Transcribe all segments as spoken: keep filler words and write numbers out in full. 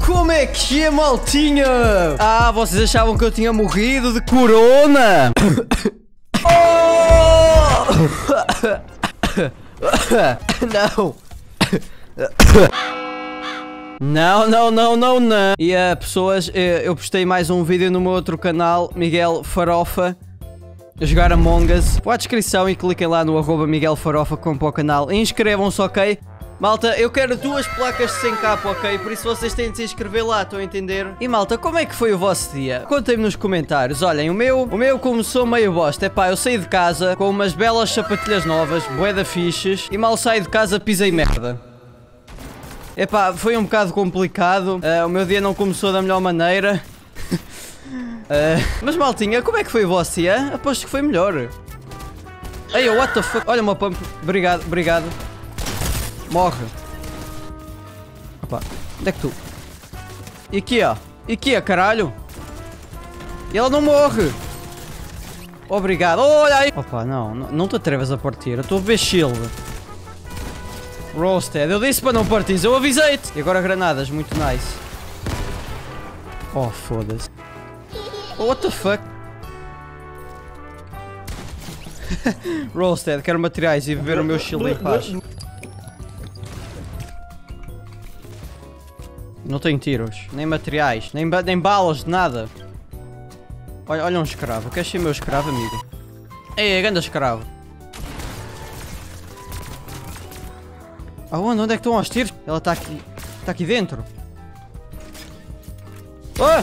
Como é que é, maltinha? Ah, vocês achavam que eu tinha morrido de corona? Oh! Não. Não, não, não, não, não. E uh, pessoas, eu postei mais um vídeo no meu outro canal, Miguel Farofa, a jogar Among Us. Vão à descrição e cliquem lá no arroba Miguel Farofa como para o canal. Inscrevam-se, ok? Malta, eu quero duas placas de cem k, ok? Por isso vocês têm de se inscrever lá, estão a entender? E malta, como é que foi o vosso dia? Contem-me nos comentários. Olhem, o meu, o meu começou meio bosta. Epá, eu saí de casa com umas belas sapatilhas novas, bué da fixes, e mal saí de casa pisei merda. Epá, foi um bocado complicado. Uh, o meu dia não começou da melhor maneira. uh, mas maltinha, como é que foi o vosso dia? Aposto que foi melhor. Ei, what the fuck? Olha uma pump. Obrigado, obrigado. Morre. Opa, onde é que tu? E aqui, ó. E aqui, ó, caralho. E ela não morre. Obrigado. Olha aí. Opa, não. Não, não te atreves a partir. Eu estou a ver shield. Roasted. Eu disse para não partir. Eu avisei-te. E agora granadas. Muito nice. Oh, foda-se. Oh, what the fuck? Roasted. Quero materiais e viver o meu shield em paz. Não tenho tiros, nem materiais, nem, ba nem balas, de nada. Olha, olha um escravo. Queres ser meu escravo, amigo? Ei, grande escravo. Aonde? Onde é que estão os tiros? Ela está aqui. Está aqui dentro. Oh!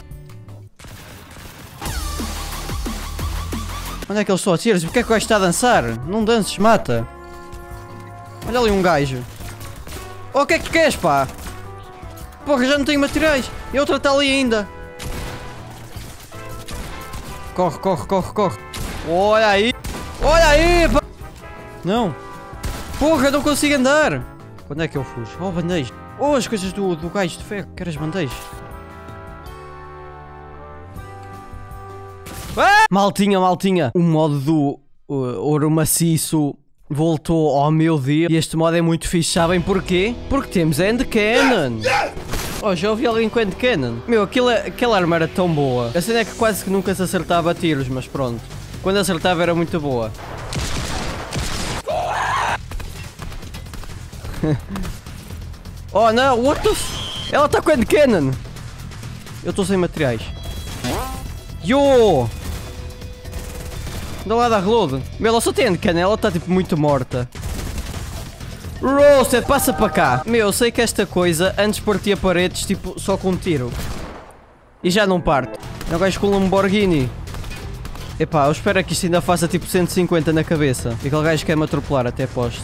Onde é que eles estão a tiros? Porquê é que o gajo está a dançar? Não dances, mata. Olha ali um gajo. Oh, o que é que tu queres, pá? Porra, já não tenho materiais. E a outra está ali ainda. Corre, corre, corre, corre. Olha aí. Olha aí, pá. Não. Porra, não consigo andar. Quando é que eu fujo? Oh, bandeja. Oh, as coisas do, do gajo de ferro. Quero as bandejas. Ah! Maltinha, maltinha. O modo do uh, ouro maciço voltou ao meu dia. E este modo é muito fixe. Sabem porquê? Porque temos End Cannon. Oh, já ouvi alguém com End Cannon? Meu, aquilo, aquela arma era tão boa. A cena é que quase que nunca se acertava a tiros, mas pronto. Quando acertava era muito boa. Oh não, what the f... Ela está com End Cannon. Eu estou sem materiais. Yo! Anda lá da reload. Meu, ela só tem End Cannon, ela está tipo muito morta. Roasted, passa para cá. Meu, eu sei que esta coisa antes partia paredes tipo só com um tiro. E já não parte. É um gajo com um Lamborghini. Epá, eu espero que isto ainda faça tipo cento e cinquenta na cabeça. E aquele gajo quer-me atropelar, até aposto.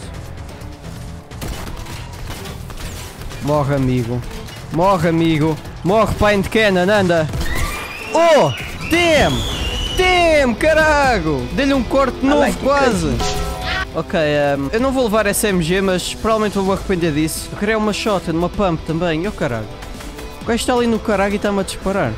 Morre, amigo. Morre, amigo. Morre, pai de Cannon, anda. Oh! Damn! Damn, caralho! Dei-lhe um corte novo, like quase. Ok, um, eu não vou levar S M G, mas provavelmente vou me arrepender disso. Eu queria uma shot, uma pump também. Oh, caralho. O gajo está ali no caralho e está-me a disparar.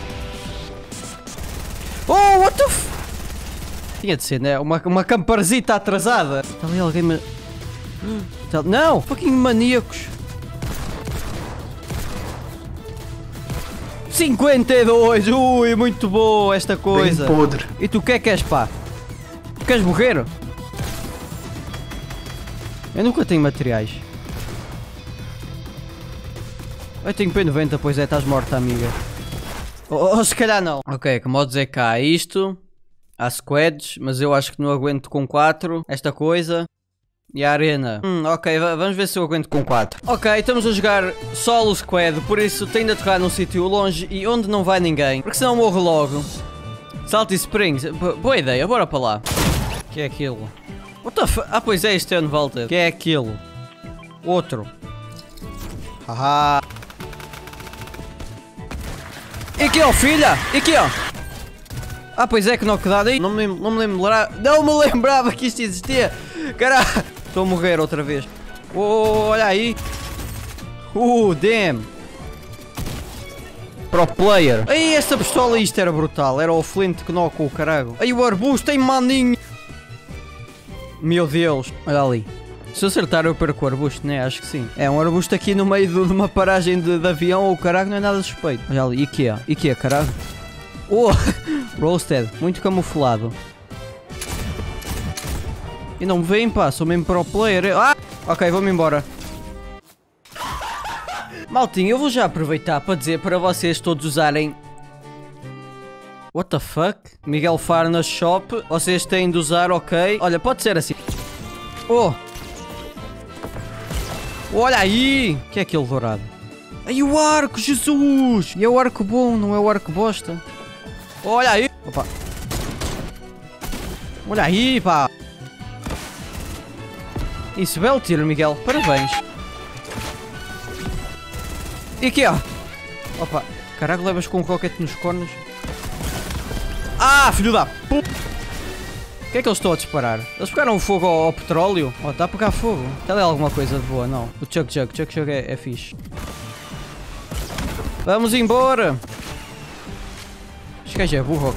Oh, what the f... Tinha de ser, né? Uma, uma camparzita atrasada. Está ali alguém me... Não! Fucking maníacos. cinquenta e dois! Ui, muito boa esta coisa. Bem podre. E tu o que é que és, pá? Tu queres morrer? Eu nunca tenho materiais. Eu tenho P noventa, pois é, estás morta, amiga. Ou oh, se calhar não. Ok, que modos é cá? Isto. Há squads, mas eu acho que não aguento com quatro. Esta coisa. E a arena. Hum, ok, vamos ver se eu aguento com quatro. Ok, estamos a jogar solo squad, por isso tenho de aterrar num sítio longe e onde não vai ninguém. Porque senão morro logo. Salty Springs. B boa ideia, bora para lá. O que é aquilo? What the f... Ah, pois é, este é Unvaulted. Que é aquilo? Outro. Haha. E aqui, ó, filha! E aqui, ó! Ah, pois é, que knockdown aí. Não me, não me lembrava. Não me lembrava que isto existia! Caralho! Estou a morrer outra vez. Oh, olha aí! Uh, damn! Pro player. Aí, esta pistola, isto era brutal. Era o Flint que knockou o caralho. Aí, o arbusto tem maninho. Meu Deus. Olha ali. Se eu acertar eu perco o arbusto, né? Acho que sim. É, um arbusto aqui no meio de, de uma paragem de, de avião ou caralho não é nada suspeito. Olha ali, IKEA. IKEA, caralho. Oh! Roasted. Muito camuflado. E não me veem, pá. Sou mesmo pro player. Ah! Ok, vou-me embora. Maltinho, eu vou já aproveitar para dizer para vocês todos usarem... What the fuck? Miguel Farna Shop. Vocês têm de usar, ok. Olha, pode ser assim. Oh! Olha aí! O que é aquele dourado? Ai, o arco, Jesus! E é o arco bom, não é o arco bosta. Olha aí! Opa! Olha aí, pá! Isso, belo tiro, Miguel. Parabéns. E aqui, ó. Opa. Caraca, levas com um rocket nos cornos. Ah, filho da puta! O que é que eles estão a disparar? Eles pegaram fogo ao, ao petróleo? Oh, está a pegar fogo. Está ali alguma coisa de boa? Não. O Chug Jug. Chug Jug é, é fixe. Vamos embora! Este gajo é burro.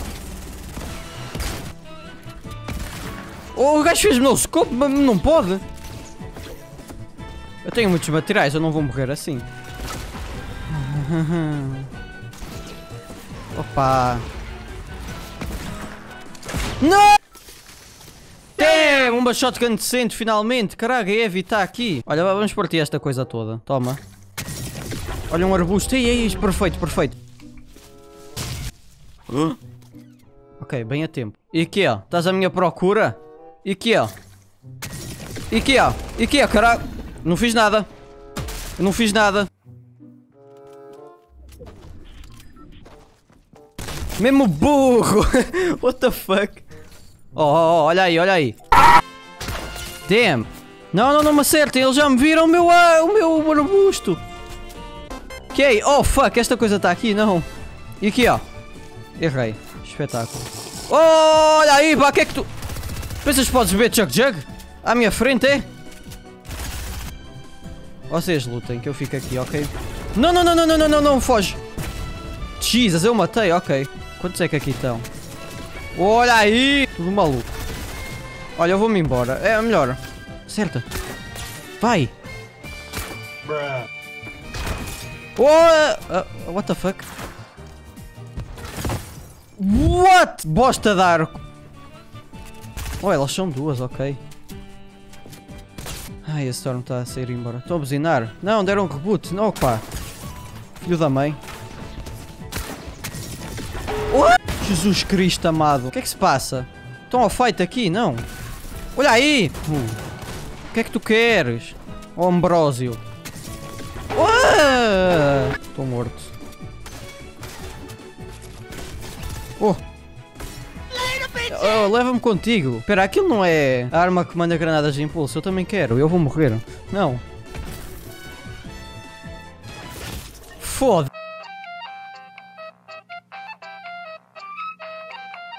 Oh, o gajo fez-me no scope, mas não pode. Eu tenho muitos materiais, eu não vou morrer assim. Opa! Não! Damn! Uma shotgun decente, finalmente! Caraca, Evi está aqui. Olha, vamos partir esta coisa toda. Toma. Olha um arbusto. Ei, ei, perfeito, perfeito. Uh? Ok, bem a tempo. E aqui, ó. Estás à minha procura? E aqui, ó. E aqui, ó. E aqui, ó, caraca. Não fiz nada. Eu não fiz nada. Mesmo burro. What the fuck? Oh, oh, oh, olha aí, olha aí. Damn. Não, não, não me acertem. Eles já me viram o meu, ah, o meu arbusto. Ok. Oh, fuck. Esta coisa está aqui, não. E aqui, ó. Errei. Espetáculo. Oh, olha aí, pá. O que é que tu... Pensas que podes ver Chug Jug? À minha frente, é? Vocês lutem, que eu fico aqui, ok? Não, não, não, não, não, não, não, não. Foge. Jesus, eu matei, ok. Quantos é que aqui estão? Olha aí! Tudo maluco. Olha, eu vou-me embora. É melhor. Acerta. Vai. Oh, uh, what the fuck? What? Bosta de arco. Oh, elas são duas, ok. Ai, esse Storm está a sair embora. Estou a buzinar. Não, deram um reboot. Não, pá. Filho da mãe. Oh! Jesus Cristo amado. O que é que se passa? Estão ao fight aqui? Não. Olha aí. Uh. O que é que tu queres? Oh, Ambrósio. Estou uh. morto. Oh. Oh, leva-me contigo. Espera, aquilo não é a arma que manda granadas de impulso. Eu também quero. Eu vou morrer. Não. Foda.